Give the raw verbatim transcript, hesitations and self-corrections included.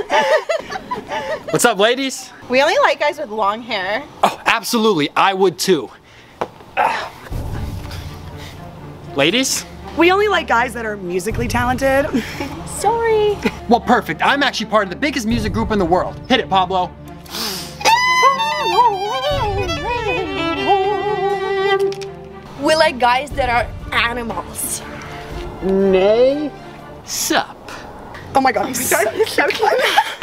What's up, ladies? We only like guys with long hair. Oh, absolutely. I would too. Uh. Ladies? We only like guys that are musically talented. Sorry. Well, perfect. I'm actually part of the biggest music group in the world. Hit it, Pablo. We like guys that are animals. Nay. Sup. Oh my god, I'm sorry.